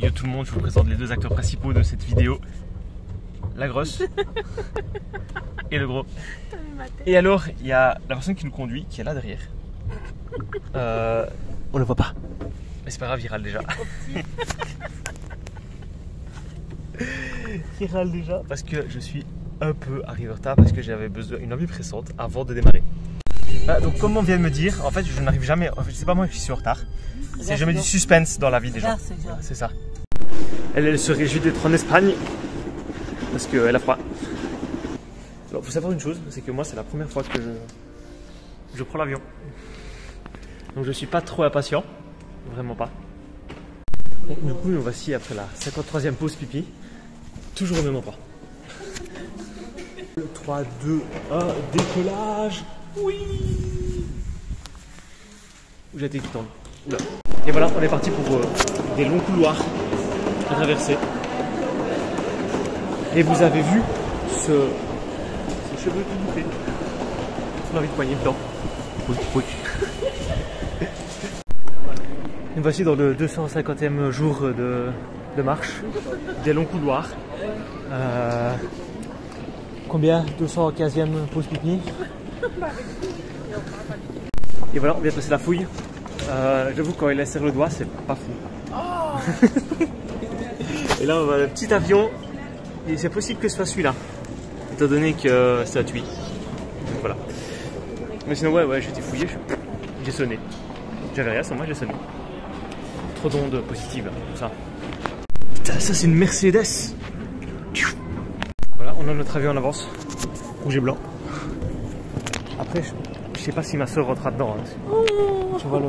Yo tout le monde, je vous présente les deux acteurs principaux de cette vidéo. La grosse et le gros. Et alors, il y a la personne qui nous conduit qui est là derrière. On le voit pas. Mais c'est pas grave, il râle déjà. Il râle déjà parce que je suis un peu arrivé en retard parce que j'avais besoin d'une envie pressante avant de démarrer. Donc comme on vient de me dire, en fait je n'arrive jamais, en fait c'est pas moi qui suis en retard. C'est je mets du suspense dans la vie des gens. C'est ça. Elle se réjouit d'être en Espagne parce qu'elle a froid. Alors faut savoir une chose, c'est que moi c'est la première fois que je prends l'avion. Donc je suis pas trop impatient, vraiment pas. Donc, du coup nous voici après la 53e pause pipi, toujours au même endroit. 3, 2, 1, décollage. Oui. Où j'ai été qui tombe. Et voilà, on est parti pour des longs couloirs à traverser. Et vous avez vu ce cheveu tout bouffé. On a envie de poigner dedans. Oui, oui. Nous voici dans le 250e jour de marche. Des longs couloirs. Combien? 215e pause pipi. Et voilà, on vient de passer la fouille. J'avoue, quand il laisse le doigt, c'est pas fou. Oh. Et là, on va le petit avion. Et c'est possible que ce soit celui-là, étant donné que c'est à Tuy. Donc voilà. Mais sinon, ouais, j'étais fouillé. J'ai sonné. J'avais rien sur moi, j'ai sonné. Trop d'ondes positives, tout ça. Putain, ça c'est une Mercedes. Voilà, on a notre avion en avance. Rouge et blanc. Après, je sais pas si ma soeur rentrera dedans. Hein. Tu vois le...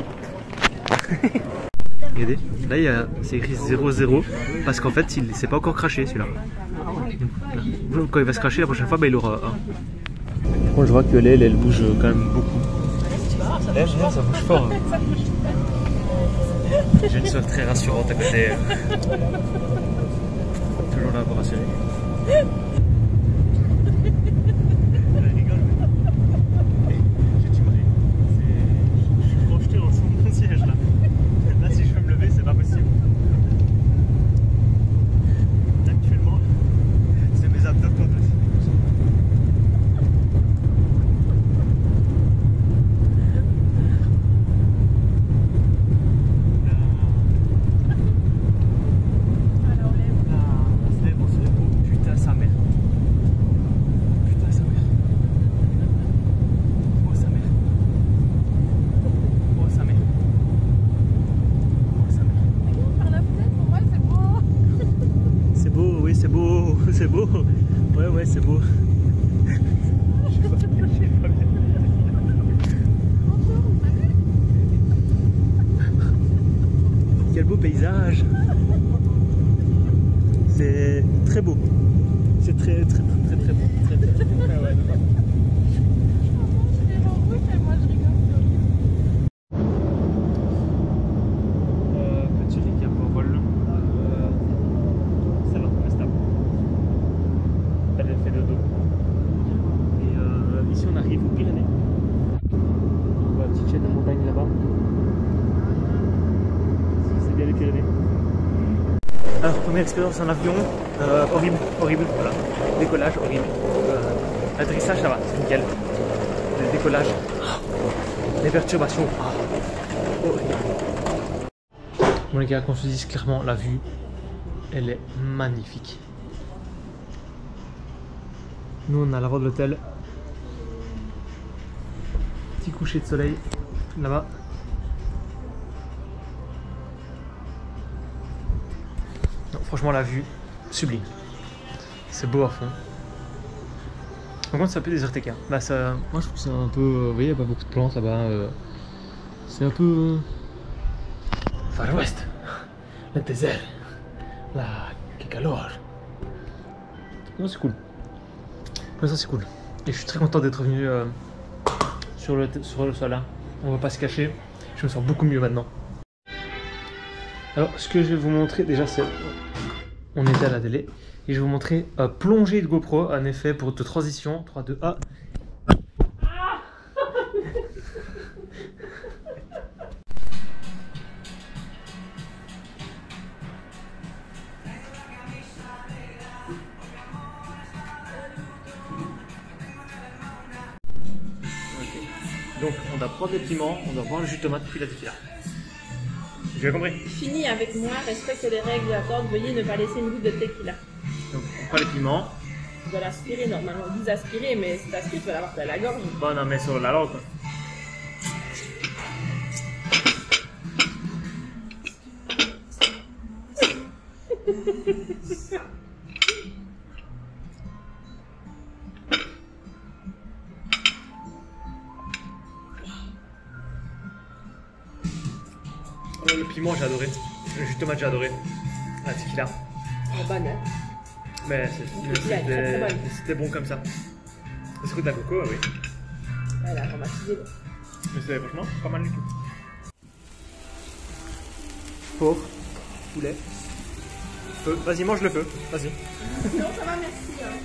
Regardez, là c'est écrit 0-0 parce qu'en fait il s'est pas encore craché celui-là. Quand il va se cracher la prochaine fois, il aura 1. Bon, je vois que l'aile elle bouge quand même beaucoup. L'aile, ça bouge fort. Hein. J'ai une soeur très rassurante à côté. Toujours là pour rassurer. C'est beau, ouais c'est beau. Quel beau paysage. C'est très beau. C'est très beau. Ah ouais. Petit récap au vol. Ça va, on est stable. Elle fait le dos. Et ici on arrive aux Pyrénées. On voit la petite chaîne de montagne là-bas. C'est bien les Pyrénées. Alors première expérience en avion, horrible, voilà. Décollage horrible. L'atterrissage ça va, c'est nickel. Le décollage, les perturbations, horrible. Bon les gars, qu'on se dise clairement, la vue, elle est magnifique. Nous on a l'avant de l'hôtel. Petit coucher de soleil là-bas. Franchement la vue, sublime. C'est beau à fond. Par contre c'est un peu déserté. Bah, ça, moi je trouve que c'est un peu... vous voyez, il n'y a pas beaucoup de plantes là-bas. C'est un peu... Far West. Le désert. La... Que calor. Non, c'est cool. Mais ça c'est cool. Et je suis très content d'être venu sur le sol là. On va pas se cacher. Je me sens beaucoup mieux maintenant. Alors ce que je vais vous montrer déjà c'est... On est à la télé. Et je vais vous montrer plongée de GoPro. Un effet pour de transition. 3, 2, 1. Donc on doit prendre les piments, on doit boire le jus de tomate puis la tequila. J'ai compris. Fini avec moi, respecte les règles d'accord, veuillez ne pas laisser une goutte de tequila. Donc on prend les piments. Tu dois l'aspirer normalement, ils disent aspirer, mais si t'aspires, tu vas l'avoir à la gorge. Bon, non, mais sur la langue quoi. Le piment j'ai adoré, le jus de tomate j'ai adoré, la tequila. En bonne, hein. Mais c'était bon comme ça. C'est que de la coco, oui. Elle a aromatisé. Mais c'est franchement pas mal du tout. Porc, poulet, feu. Vas-y, mange le feu, vas-y. Non, ça va, merci. Hein.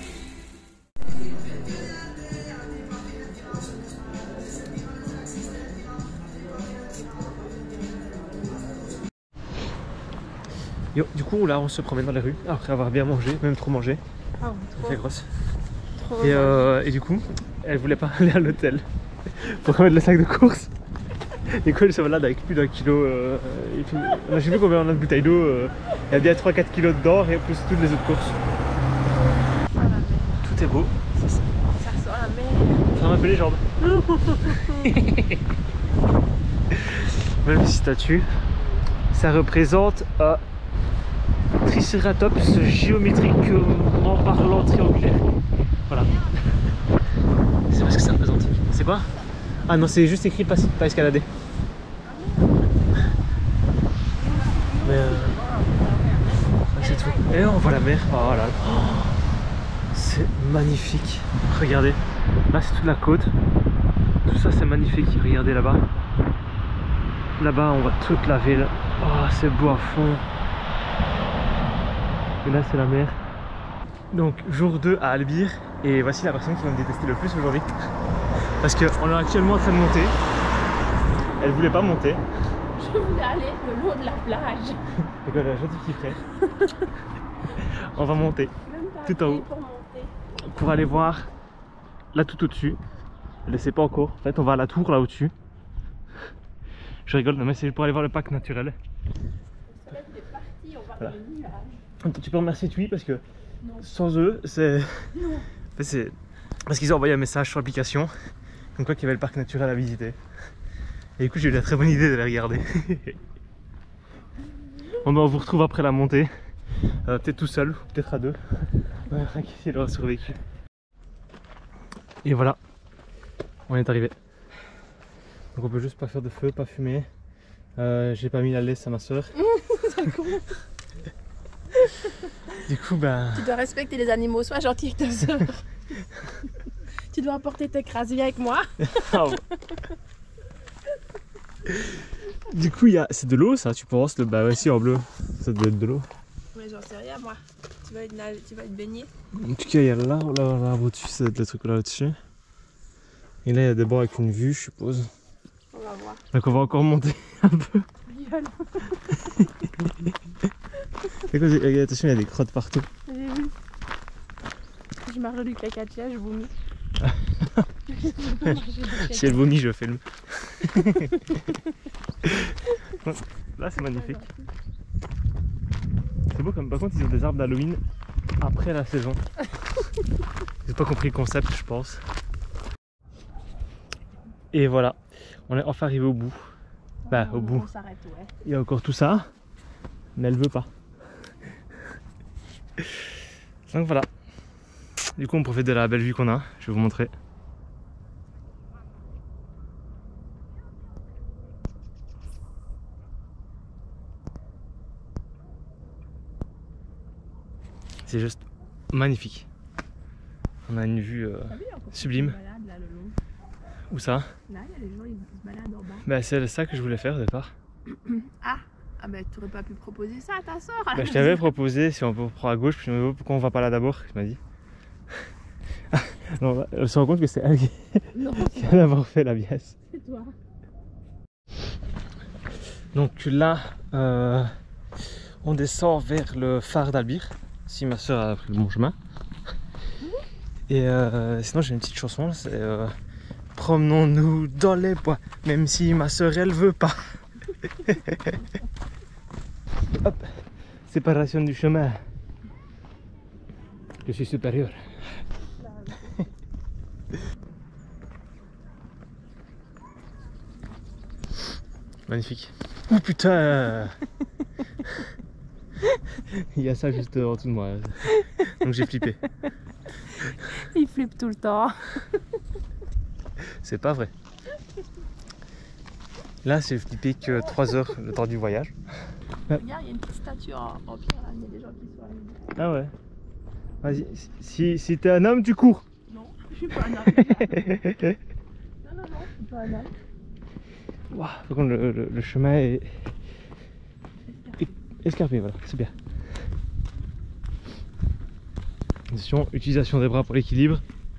Yo, du coup là on se promène dans les rues après avoir bien mangé, même trop mangé. Oh, Elle fait grosse. trop Et du coup, elle voulait pas aller à l'hôtel pour remettre le sac de course. Du coup elle se balade avec plus d'1 kilo. Et puis, je sais plus combien on a de bouteilles d'eau. Il y a bien 3-4 kilos dedans et plus toutes les autres courses. Tout est beau. Ça sent la mer. Ça m'a fait les jambes. Même statue. Ça représente Triceratops géométriquement parlant triangulaire. Voilà. C'est pas ce que ça représente. C'est quoi? Ah non, c'est juste écrit pas escalader. Mais c'est tout. Et on voit la mer. Oh là là. Oh, c'est magnifique. Regardez. Là c'est toute la côte. Tout ça c'est magnifique. Regardez là-bas. Là-bas on voit toute la ville. Oh, c'est beau à fond. Et là c'est la mer. Donc jour 2 à Albir. Et voici la personne qui va me détester le plus aujourd'hui. Parce qu'on est actuellement en train de monter. Elle voulait pas monter. Je voulais aller le long de la plage. Donc elle a un gentil petit frère. On va monter tout en haut pour aller voir là tout au-dessus. Elle ne sait pas encore. En fait on va à la tour là au-dessus. Je rigole, mais c'est pour aller voir le parc naturel. Le soleil est parti, on va Voilà. dans le nuage. Tu peux remercier Tui parce que non. sans eux, c'est... Non. En fait, c'est parce qu'ils ont envoyé un message sur l'application comme quoi qu'il y avait le parc naturel à visiter. Et du coup j'ai eu la très bonne idée de les regarder. Bon, ben, on vous retrouve après la montée. Peut-être tout seul, ou peut-être à deux. Ouais, il aura survécu. Et voilà, on est arrivé. Donc on peut juste pas faire de feu, pas fumer. J'ai pas mis la laisse à ma soeur. Du coup ben... Tu dois respecter les animaux, sois gentil avec ta soeur. Tu dois apporter tes crasses, viens avec moi. Du coup c'est de l'eau ça, tu penses? Bah ouais, si, en bleu, ça doit être de l'eau. Mais j'en sais rien moi. Tu vas être baigné. En tout cas il y a là au-dessus, c'est le truc là au-dessus. Et là il y a des bancs avec une vue je suppose. On va voir. Donc on va encore monter un peu. Attention, il y a des crottes partout. J'ai vu. Je marche du cacatia, je vomis. Si elle vomit, je filme. Là c'est magnifique. C'est beau comme, par contre ils ont des arbres d'Halloween après la saison. J'ai pas compris le concept je pense. Et voilà, on est enfin arrivé au bout. Bah au bout. On s'arrête, ouais. Il y a encore tout ça, mais elle veut pas. Donc voilà. Du coup on profite de la belle vue qu'on a, je vais vous montrer. C'est juste magnifique. On a une vue sublime. Où ça? Là, il y a les gens, ils se baladent en bas. Bah c'est ça que je voulais faire au départ. Ah bah tu aurais pas pu proposer ça à ta soeur. Bah, je t'avais proposé si on peut prendre à gauche, puis pourquoi on va pas là d'abord, tu m'as dit. Non, on se rend compte que c'est elle qui vient d'avoir fait la biasse. C'est toi. Donc là, on descend vers le phare d'Albir, si ma soeur a pris le bon chemin. Et sinon j'ai une petite chanson, c'est Promenons-nous dans les bois, même si ma soeur elle veut pas. Hop, séparation du chemin. Je suis supérieur. Magnifique. Oh putain. Il y a ça juste en dessous de moi. Donc j'ai flippé. Il flippe tout le temps. C'est pas vrai. Là, j'ai flippé que 3 heures le temps du voyage. Regarde, il y a une petite statue en pierre là, il y a des gens qui sont arrivés. Ah ouais. Vas-y, si t'es un homme, tu cours. Non, je suis pas un homme. Non, je suis pas un homme. Wow, par contre, le chemin est escarpé, voilà, c'est bien. Attention, utilisation des bras pour l'équilibre.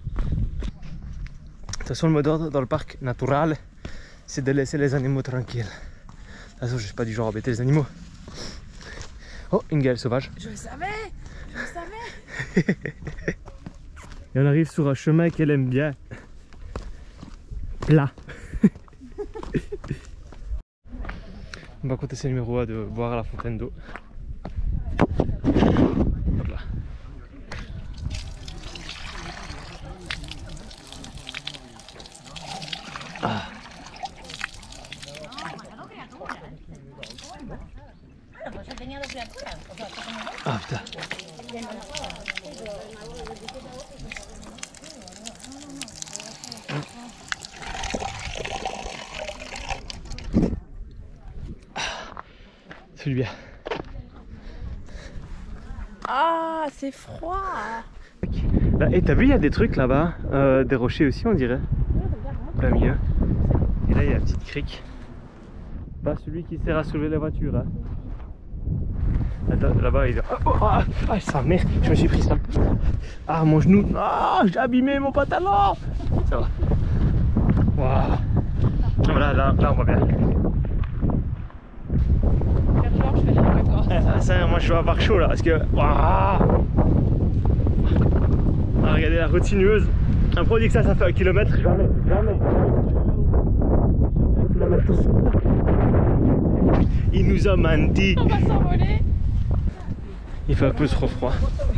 De toute façon, le mot d'ordre dans le parc natural, c'est de laisser les animaux tranquilles. De toute façon, je suis pas du genre à embêter les animaux. Oh, une gale sauvage. Je le savais. Et on arrive sur un chemin qu'elle aime bien. Plat. On va contester le numéro 1 de boire à la fontaine d'eau. Hop là. Ah. Ah putain. Celui-là. Ah, c'est froid. Là, et t'as vu, il y a des trucs là-bas, des rochers aussi, on dirait. Pas mieux. Et là, il y a la petite crique. Pas celui qui sert à soulever la voiture. Hein. Là-bas, il est. Ah, sa mère, je me suis pris ça. Ah, mon genou. Ah, j'ai abîmé mon pantalon. Ça va. Waouh. Voilà, là, on va bien. Je fais la encore. Ça, moi, je vais avoir chaud là parce que. Waouh. Ah, regardez la route sinueuse. Un pro dit que ça fait 1 kilomètre. Jamais. Il nous a menti. On va s'envoler. Il fait un peu trop froid.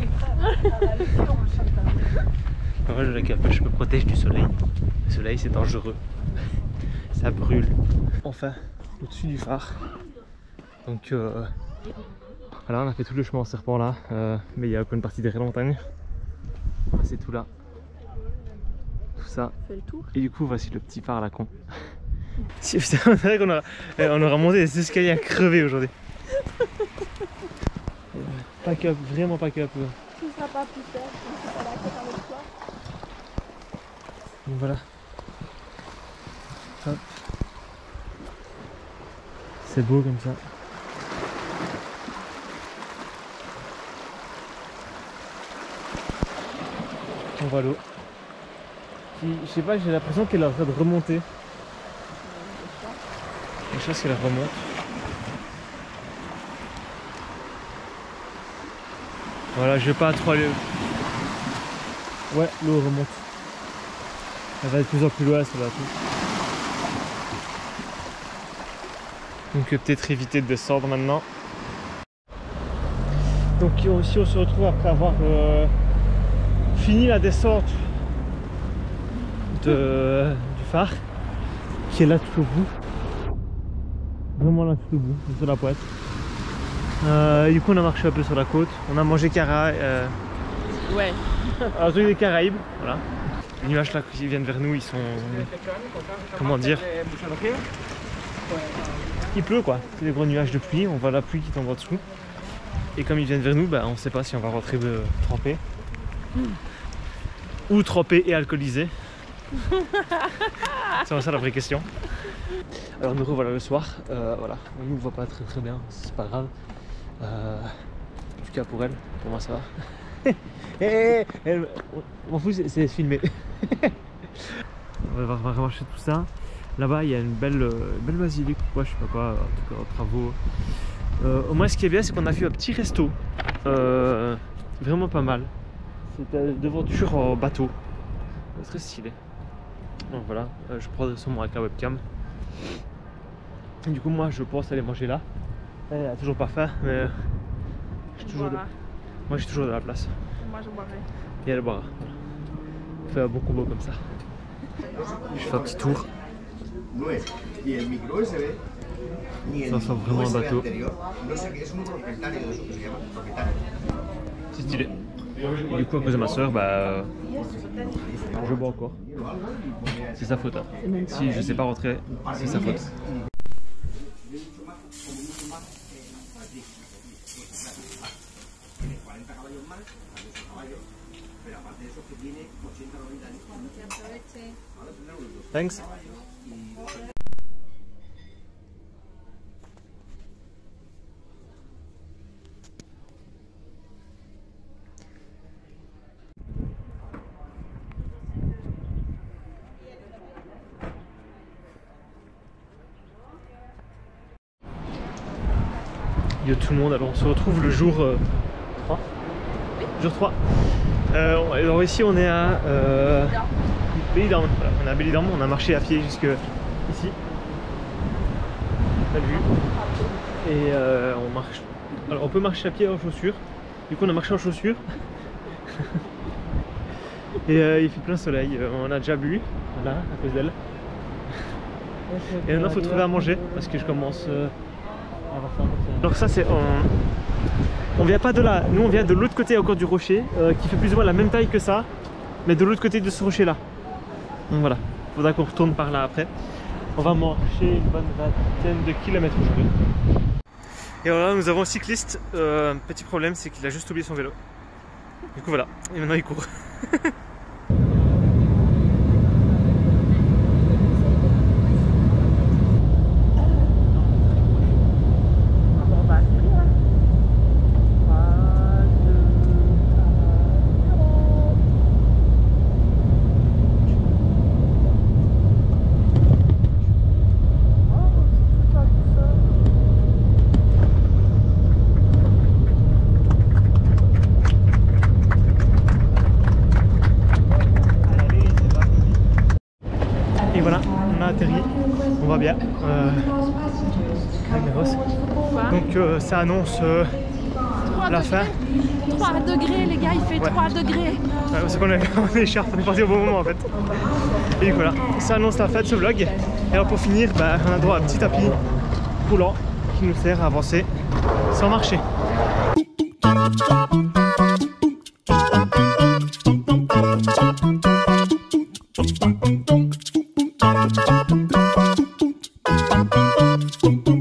Moi, je la capote, je me protège du soleil. Le soleil, c'est dangereux. Ça brûle. Enfin, au-dessus du phare. Donc, voilà, on a fait tout le chemin en serpent là. Mais il y a encore une partie derrière la montagne. C'est tout là. Tout ça. Fais le tour. Et du coup, voici le petit phare à la con. Si, putain, on dirait qu'on aura monté des escaliers à crever aujourd'hui. Pack up, vraiment pack up. Tu ne seras pas plus cher, tu ne seras pas là que par le soir. Donc voilà. Hop. C'est beau comme ça. On voit l'eau. Je sais pas, j'ai l'impression qu'elle est en train de remonter. Je sais qu'elle remonte. Voilà, je vais pas trop aller. Ouais, l'eau remonte. Elle va de plus en plus loin, ça va tout. Donc peut-être éviter de descendre maintenant. Donc ici on se retrouve après avoir fini la descente du phare, qui est là tout au bout. Vraiment là tout au bout, sur la pointe. Du coup on a marché un peu sur la côte, on a mangé cara. Ouais. Un truc des Caraïbes, voilà. Les nuages là qui viennent vers nous, ils sont. Comment dire? Il pleut quoi, c'est des gros nuages de pluie, on voit la pluie qui tombe en dessous. Et comme ils viennent vers nous, bah, on ne sait pas si on va rentrer trempé. Ou trempé et alcoolisé. C'est ça la vraie question. Alors nous revoilà le soir, voilà, on nous voit pas très bien, c'est pas grave. En tout cas pour elle, pour moi ça va. On m'en fout, c'est filmé. On va remarcher tout ça. Là-bas il y a une belle basilique ou quoi, je sais pas quoi, en tout cas en travaux. Au moins ce qui est bien c'est qu'on a vu un petit resto. Vraiment pas mal. C'était devanture en bateau. Très stylé. Donc voilà, je prends le son avec la webcam. Et du coup moi je pense aller manger là. Elle a toujours pas faim, mais j'ai toujours moi j'ai toujours de la place. Moi je boirai. Et elle boira. Voilà. On fait un bon combo comme ça. Je fais un petit tour. Ça sent vraiment un bateau. C'est stylé. Et du coup à cause de ma soeur, bah je bois encore. C'est sa faute. Hein. Si je sais pas rentrer, c'est sa faute. Thanks. Yo tout le monde, alors on se retrouve le jour 3. Jour 3. Alors ici on est à Benidorm. Voilà, on est à Benidorm, on a marché à pied jusque ici. T'as vu. Et on marche. Alors on peut marcher à pied en chaussures. Du coup on a marché en chaussures. Et il fait plein soleil. On a déjà bu, voilà, à cause d'elle. Et maintenant il faut trouver à manger parce que je commence à avoir faim. Donc ça c'est on vient pas de là, nous on vient de l'autre côté encore du rocher qui fait plus ou moins la même taille que ça, mais de l'autre côté de ce rocher là. Donc voilà, il faudra qu'on retourne par là après. On va marcher une bonne vingtaine de kilomètres aujourd'hui. Et voilà, nous avons un cycliste. Petit problème, c'est qu'il a juste oublié son vélo. Du coup voilà, et maintenant il court. Et voilà, on a atterri, on va bien. Donc ça annonce la fin. 3 degrés les gars, il fait 3 degrés. Ouais, c'est qu'on est en écharpe, on est parti au bon moment en fait. Et voilà, ça annonce la fin de ce vlog. Et alors pour finir, bah, on a droit à un petit tapis roulant qui nous sert à avancer sans marcher. Dum dum